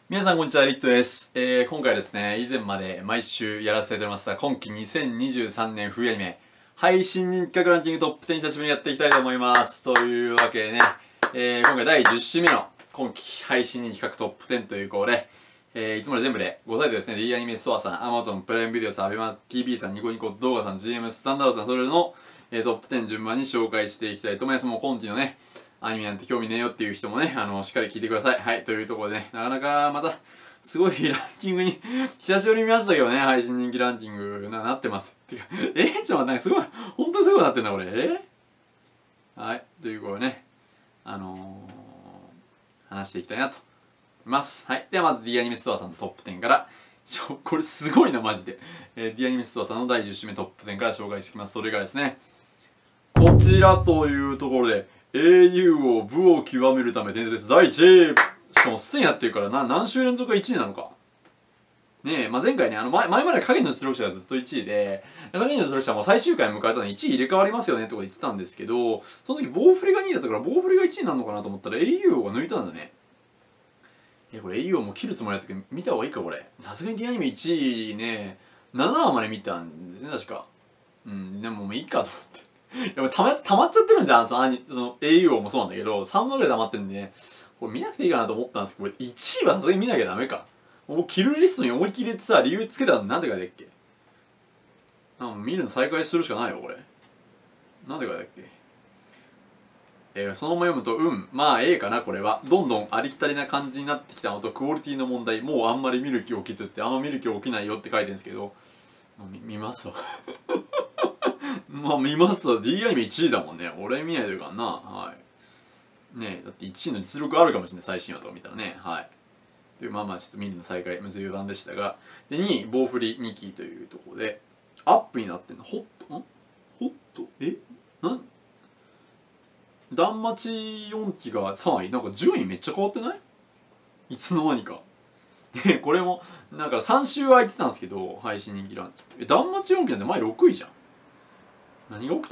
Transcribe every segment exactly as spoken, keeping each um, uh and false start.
皆さんこんにちは、リットです。えー、今回はですね、以前まで毎週やらせてもらいました今期にせんにじゅうさんねん冬アニメ配信人気企画ランキングトップじゅう久しぶりにやっていきたいと思います。というわけでね、えー、今回だいじゅっ週目の今期配信人気企画トップじゅうということで、えー、いつもで全部でごサイトですね、D アニメストアさん、Amazon プライムビデオさん、アベマ ティービー さん、ニコニコ動画さん、ジーエム スタンダードさん、それぞれの、えー、トップじゅう順番に紹介していきたいと思います。もう今期のね、アニメなんて興味ねえよっていう人もね、あの、しっかり聞いてください。はい、というところでね、なかなかまた、すごいランキングに久しぶりに見ましたけどね、配信人気ランキングななってます。てか、えー、ちょっと待って、すごい、本当にすごいなってんだ、これ。えー、はい、ということでね、あのー、話していきたいなと思います。はい、ではまず D アニメストアさんのトップじゅうから、ちょ、これすごいな、マジで。えー、D アニメストアさんのだいじゅっ週目トップじゅうから紹介していきます。それがですね、こちらというところで、英雄を武を極めるため伝説だいいちい。しかもすでにやってるからな、何週連続がいちいなのか。ねえ、まあ、前回ね、あの前、前まで影の出力者がずっといちいで、影の出力者も最終回迎えたのにいちい入れ替わりますよねってこと言ってたんですけど、その時棒振りがにいだったから棒振りがいちいになるのかなと思ったら英雄王が抜いたんだね。え、これ英雄王もう切るつもりだったけど、見た方がいいかこれ。さすがに D アニメいちいね、ななわまで見たんですね、確か。うん、でももういいかと思って。やっぱたま、たまっちゃってるんで、あの、その、その英雄王もそうなんだけど、さんわぐらい溜まってるんでね、これ見なくていいかなと思ったんですけど、これいちいはさすがに見なきゃダメか。もうキルリストに思いっきり入れてさ、理由つけたのなんて書いてあっけ。なんか見るの再開するしかないよ、これ。なんて書いてあっけ。えー、そのまま読むと、うん、まあええかな、これは。どんどんありきたりな感じになってきたのと、クオリティの問題、もうあんまり見る気起きずって、あんま見る気起きないよって書いてるんですけど、見見ますわ。まあ見ますわ。D アニメいちいだもんね。俺見ないというかな。はい。ねえ、だっていちいの実力あるかもしれない、最新話とか見たらね。はい。という、まあまあちょっと見るの再開、むず余談でしたが。で、にい、棒振りにきというところで、アップになってんの。ホットんホットえなん断末よんきがさんい。なんか順位めっちゃ変わってないいつの間にか。で、これも、なんかさん週空いてたんですけど、配信人気ランキング。え、断末よんきなんて前ろくいじゃん。何が起きた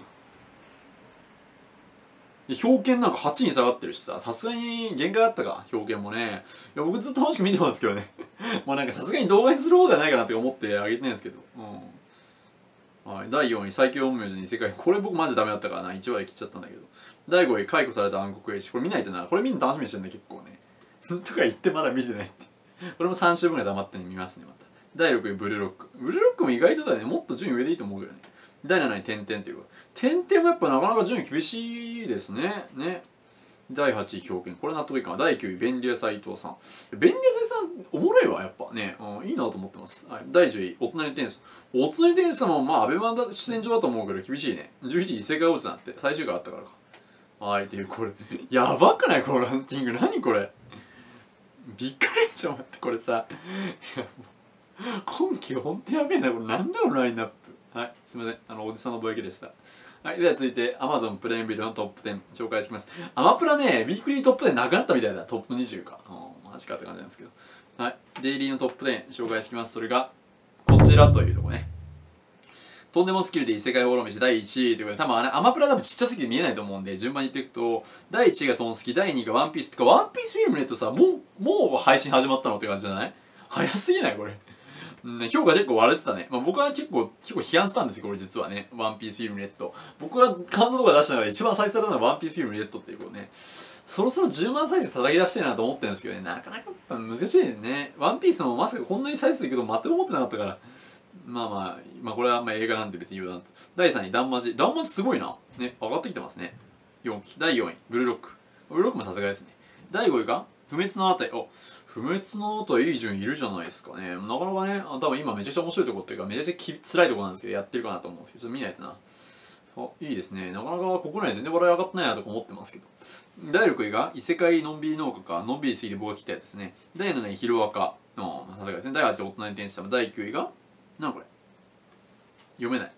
表剣なんかはちに下がってるしさ、さすがに限界あったか、表剣もね。いや、僕ずっと楽しく見てますけどね。まあなんかさすがに動画にする方ではないかなって思ってあげてないんですけど。うん。はい。だいよんい、最強陰陽師に異世界。これ僕マジダメだったからな。いちわで切っちゃったんだけど。だいごい、解雇された暗黒兵士。これ見ないとな。これみんな楽しみにしてんだ結構ね。とか言ってまだ見てないって。これもさん週分ぐらい黙って見ますね、また。だいろくい、ブルーロック。ブルーロックも意外とだよね。もっと順位上でいいと思うけどね。だいなない、点々というか。点々もやっぱなかなか順位厳しいですね。ね。だいはちい、表剣。これ納得いいかな。だいきゅうい、便利屋斎藤さん。便利屋斎藤さん、おもろいわ、やっぱね。うん、いいなと思ってます。はい。だいじゅうい、お隣天使。お隣天使も、まあ、アベマ主戦場だと思うけど厳しいね。じゅういちい、異世界落ちたなって。最終回あったからか。はい、っていう、これ。やばくないこのランキング。何これ。びっくりしちゃう。待って、これさ。いや、もう、今季ほんとやべえな。これなんだこのラインナップ。はい、すみません。あの、おじさんのぼやきでした。はい、では続いて Amazon プライムビデオのトップじゅう紹介してきます。アマプラね、ウィークリートップじゅうなくなったみたいだ。トップにじゅうか。うん、マジかって感じなんですけど。はい、デイリーのトップじゅう紹介してきます。それが、こちらというとこね。とんでもスキルで異世界放浪飯だいいちいということで、多分あれ、アマプラ多分ちっちゃすぎて見えないと思うんで、順番に言っていくと、だいいちいがトンスキ、だいにいがワンピース。てか、ワンピースフィルムネットさ、もう、もう配信始まったのって感じじゃない？早すぎないこれ。うん、評価結構割れてたね。まあ、僕は結構、結構批判したんですよ、これ実はね。ワンピースフィルムレッド。僕が感想とか出した中で一番再生されたのはワンピースフィルムレッドっていうことね。そろそろじゅうまん再生叩き出してるなと思ってるんですけどね。なかなかやっぱ難しいね。ワンピースもまさかこんなに再生いくと全く思ってなかったから。まあまあ、まあこれはまあ映画なんで別に言うなと。だいさんい、ダンマジ。ダンマジすごいな。ね、上がってきてますね。よんき。だいよんい、ブルーロック。ブルーロックもさすがですね。だいごいが、不滅のあたり。お、不滅のあたりいい順いるじゃないですかね。なかなかね、多分今めちゃくちゃ面白いとこっていうか、めちゃくちゃき辛いとこなんですけど、やってるかなと思うんですけど、ちょっと見ないとな。あ、いいですね。なかなか国内全然笑い上がってないなとか思ってますけど。だいろくいが異世界のんびり農家か、のんびりすぎて僕が切ったやつですね。だいなない、ヒロアカ。うん、さすがですね。だいはちい、大人に転じた。だいきゅういが、なんこれ。読めない。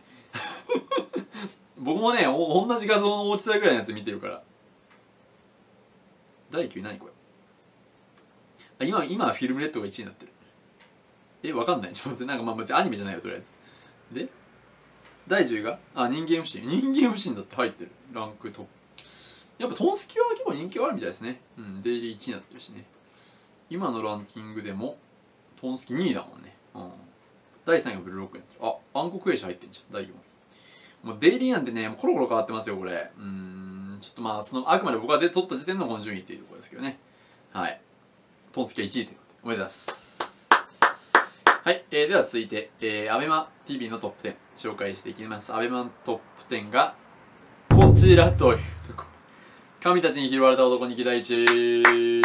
僕もね、お同じ画像の大きさぐらいのやつ見てるから。だいきゅうい何これ。あ、今、今はフィルムレッドがいちいになってる。え、わかんない。ちょっと待って、なんかまあ別にアニメじゃないよ、とりあえず。で、だいじゅういが、あ、人間不信。人間不信だって入ってる。ランクトップ。やっぱトンスキは結構人気があるみたいですね。うん、デイリーいちいになってるしね。 今のランキングでもトンスキにいだもんね。うん。だいさんいがブルーロックやってる。あ、暗黒兵士入ってんじゃん。だいよんい。もうデイリーなんてね、もうコロコロ変わってますよ、これ。うーん、ちょっとまあ、その、あくまで僕がで取った時点のこの順位っていうところですけどね。はい。トンスキはいちいということで、おめでとうございます。はい、えー、では続いて、えー、アベマ ティービー のトップテン紹介していきます。アベマトップテンが、こちらというところ。神たちに拾われた男に期待値。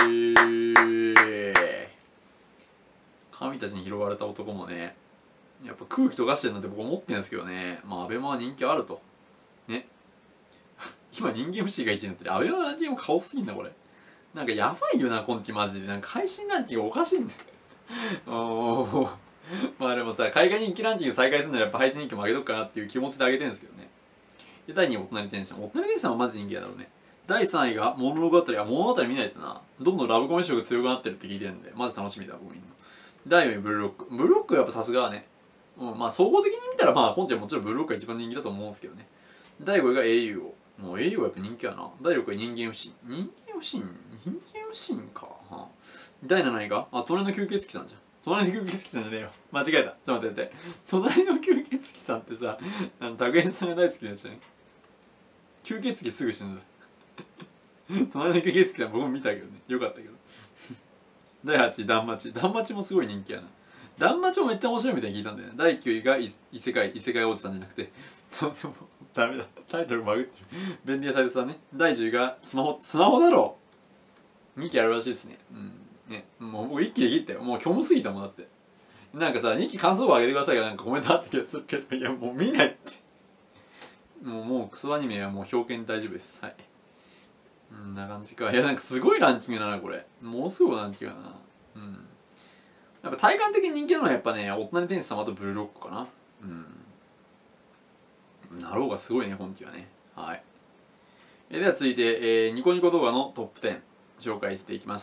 神たちに拾われた男もね、やっぱ空気溶かしてるなって僕思ってるんですけどね。まあ、アベマは人気あると。ね。今、人間不思議がいちいになってる。アベマのランキングも顔すぎんな、これ。なんかやばいよな、今期マジで。なんか配信ランキングおかしいんだよ。おー。まあでもさ、海外人気ランキング再開するならやっぱ配信人気も上げとくかなっていう気持ちで上げてるんですけどね。で、だいにい、大人に天使さん。大人に天使さんはマジ人気だろうね。だいさんいが物語。あ、物語見ないですな。どんどんラブコメ色が強くなってるって聞いてるんで、マジ楽しみだ、僕みんな。だいよんい、ブルーロック。ブルーロックはやっぱさすがはね。うん、まあ総合的に見たらまあ今期はもちろんブルーロックが一番人気だと思うんですけどね。だいごいが英雄王。もう英雄王やっぱ人気やな。だいろくい人間不信。人間不信人間不信か。はあ、だいなないがあ、隣の吸血鬼さんじゃん。隣の吸血鬼さんじゃねえよ。間違えた。ちょっと待って待って。隣の吸血鬼さんってさ、あの、拓さんが大好きなやつじゃん。吸血鬼すぐ死ぬんだ。隣の吸血鬼さん僕も見たけどね。よかったけど。だいはちい、ダンマチ。ダンマチもすごい人気やな。ダンマチもめっちゃ面白いみたいに聞いたんだよね。だいきゅういが異世界、異世界おじさんじゃなくて、ダメだ。タイトルバグってる。便利屋サイトさんね。だいじゅういがスマホ、スマホだろう !に 期あるらしいですね。うん。ね。もう僕いっきで切ったよ。もう虚無すぎたもんだって。なんかさ、にき感想を上げてくださいがなんかコメントあった気がするけど、いやもう見ないって。もう、もうクソアニメはもう表現大丈夫です。はい。こんな感じか。いやなんかすごいランキングだな、これ。ものすごいランキングだな。うん。やっぱ体感的に人気なのはやっぱね、大人に天使様とブルーロックかな。うん。なろうがすごいね、今期はね。はい。えでは続いて、えー、ニコニコ動画のトップテン紹介していきます。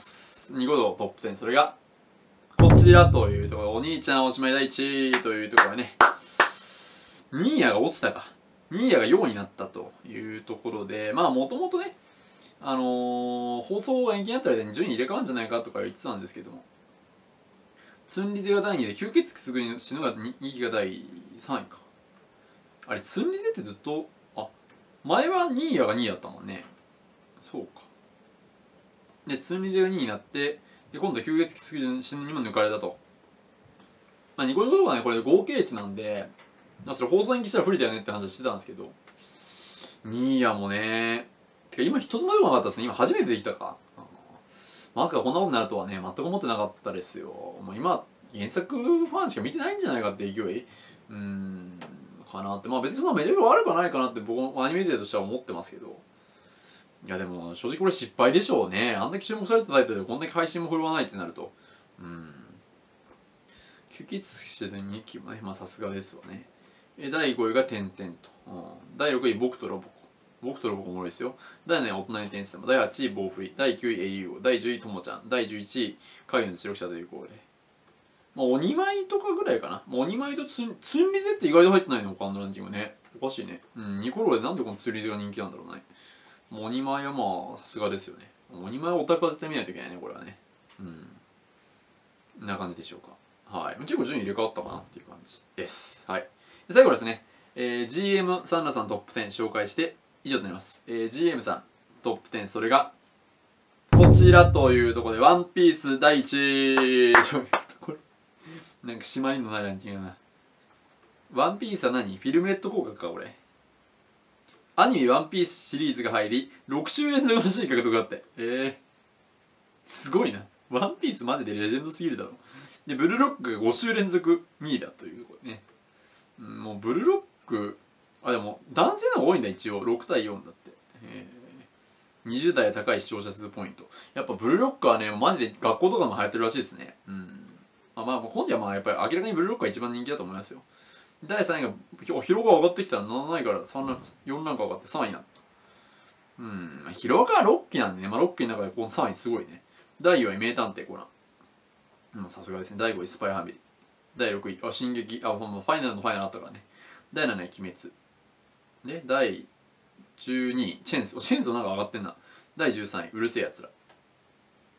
ニコ動トップテン、それが、こちらというところ、お兄ちゃんおしまいだいいちいというところね、ニーヤが落ちたか。ニーヤがよんいになったというところで、まあもともとね、あのー、放送延期になった間に順位入れ替わるんじゃないかとか言ってたんですけども、ツンリゼがだいにで、吸血鬼すぐに死ぬがにきがだいさんいか。あれ、ツンリゼってずっと、あ、前はニーヤがにいだったもんね。そうか。で、ツンリゼがにいになって、で、今度吸血鬼すぐに死ぬにも抜かれたと。まあ、ニコニコ動画ね、これ合計値なんで、それ放送延期したら不利だよねって話してたんですけど、ニーヤもね、てか今一つもでもなかったですね。今初めてできたか。まさかこんなことになるとはね、全く思ってなかったですよ。もう今、原作ファンしか見てないんじゃないかって勢い、うーん、かなって。まあ別にそんなめちゃくちゃ悪くはないかなって僕もアニメ勢としては思ってますけど。いやでも正直これ失敗でしょうね。あんだけ注目されたタイトルでこんだけ配信も振るわないってなると。うん。吸血鬼してたにきもね、まあさすがですわね。え、だいごいが点々と。うん、だいろくい、僕とロボコ。僕とロボコおもろいですよ。だいなない、大人に天使様。だいはちい、棒振り。だいきゅうい、英雄王。だいじゅうい、ともちゃん。だいじゅういちい、影の実力者というこれ。まあ、おにまいとかぐらいかな。まあ、おにまいとツン、ツンリゼって意外と入ってないの他のランキングね。おかしいね。うん、ニコロでなんでこのツンリゼが人気なんだろうね。もうおにまいはまあ、さすがですよね。おにまいはオタクは絶対見ないといけないね、これはね。うん。こんな感じでしょうか。はい。結構順位入れ替わったかなっていう感じです。はい。最後ですね、えー、ジーエム サンラさんトップテン紹介して以上となります。えー、ジーエム さんトップテン、それが、こちらというところで、ワンピースだいいちい。これ、なんか締まりのないランキングだな。ワンピースは何？フィルムレット広角か、俺。アニメワンピースシリーズが入り、ろく週連続の首位獲得だって。えー、すごいな。ワンピースマジでレジェンドすぎるだろ。で、ブルーロックがご週連続にいだということね。うん、もうブルーロック、あ、でも男性の方が多いんだ、一応。ろくたいよんだって。えー、にじゅうだい高い視聴者数ポイント。やっぱブルーロックはね、マジで学校とかも流行ってるらしいですね。うん。まあまあ、今期はまあやっぱり明らかにブルーロックが一番人気だと思いますよ。だいさんいが、ヒロが上がってきたらなないからさんランク、よんランク上がってさんいになった。うん。ヒロがろっきなんでね、まあろっきの中でこのさんいすごいね。だいよんい名探偵コナン。さすがですね。だいごいスパイファミリー。だいろくい、あ、進撃、あ、ファイナルのファイナルあったからね。だいなない、鬼滅。で、だいじゅうにい、チェンソー。チェンソーなんか上がってんな。だいじゅうさんい、うるせえやつら。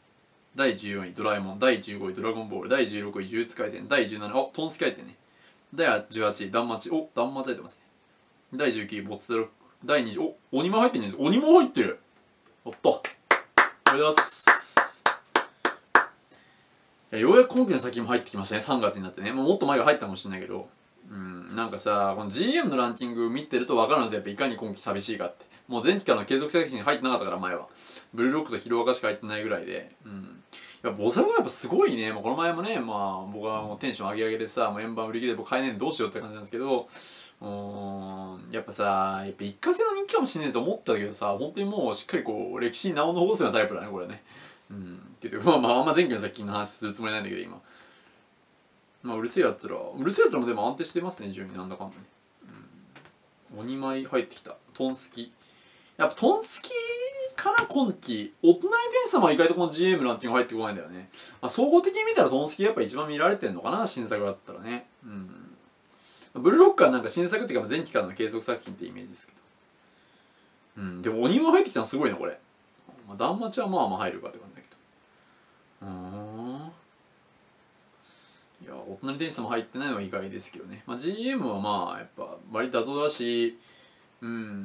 だいじゅうよんいドラえもん、だいじゅうごいドラゴンボール、だいじゅうろくい呪術廻戦、だいじゅうなな、おトンスキ入ってんね。だいじゅうはちいダンマチ、おダンマチ入ってますね。だいじゅうきゅういボッツ・ザ・ロック、だいにじゅう、お鬼も入ってんねん。鬼も入ってる。おっと。ありがとうございます。えようやく今期の先も入ってきましたね。さんがつになってね。もうもっと前が入ったかもしれないけど。うん、なんかさ、この ジーエム のランキング見てると分かるんですよ。やっぱいかに今期寂しいかって。もう前期からの継続作品入ってなかったから前は。ブルーロックとヒロアカしか入ってないぐらいで。うん。やっぱボサルがやっぱすごいね。もうこの前もね、まあ僕はもうテンション上げ上げでさ、もう円盤売り切れで僕買えねえんでどうしようって感じなんですけど、うーん、やっぱさ、やっぱ一過性の人気かもしれないと思ったけどさ、本当にもうしっかりこう歴史に名を残すようなタイプだね、これね。うん。っていうまあまああんま前期の作品の話するつもりないんだけど今。まあうるせえやつら、うるせえやつらもでも安定してますね、順位なんだかんだね。うん。鬼舞入ってきた。トンスキ。やっぱトンスキから今季、お隣天様は意外とこの ジーエム ランキング入ってこないんだよね。まあ、総合的に見たらトンスキやっぱ一番見られてんのかな、新作だったらね。うん。ブルーロックはなんか新作っていうか前期からの継続作品ってイメージですけど。うん、でも鬼も入ってきたのすごいな、これ。まあ、ダンマチはまあまあ入るかって感じだけど。うーん。いや、お隣天様入ってないのは意外ですけどね。まあ、ジーエム はまあ、やっぱ割と妥当だし、うん。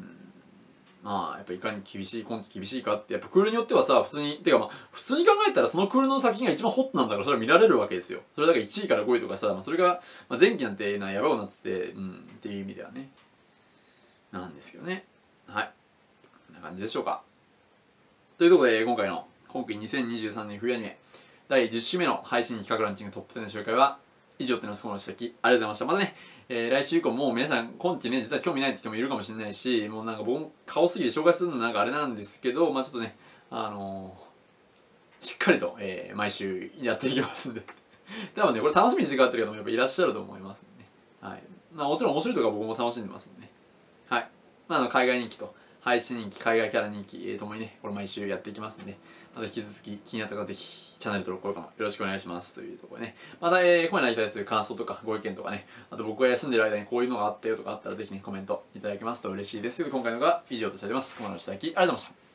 まあやっぱいかに厳しい今期厳しいかってやっぱクールによってはさ普通にてかまあ普通に考えたらそのクールの作品が一番ホットなんだからそれは見られるわけですよ。それだからいちいからごいとかさ、まあ、それが、まあ、前期なんてなやばくなっててうんっていう意味ではねなんですけどね。はいこんな感じでしょうか。というところで今回の今期にせんにじゅうさんねん冬アニメだいじゅっ週目の配信企画ランキングトップテンの紹介は以上となります。この指摘ありがとうございました。またね、えー、来週以降もう皆さん今期ね実は興味ないって人もいるかもしれないし、もうなんか僕も顔すぎて紹介するのなんかあれなんですけど、まあちょっとねあのー、しっかりと、えー、毎週やっていきますんで多分ねこれ楽しみにしてくださってる方もやっぱいらっしゃると思いますんでね。はい。まあもちろん面白いとか僕も楽しんでますんでね。はい。まああの海外人気と配信人気、海外キャラ人気、えー、ともにね、これ毎週やっていきますんで、また引き続き気になった方はぜひチャンネル登録、高評価もよろしくお願いしますというところでね。また、えー、今夜に対する感想とかご意見とかね、あと僕が休んでる間にこういうのがあったよとかあったらぜひね、コメントいただけますと嬉しいです。ということで今回のが以上としております。ここまでのご視聴いただきありがとうございました。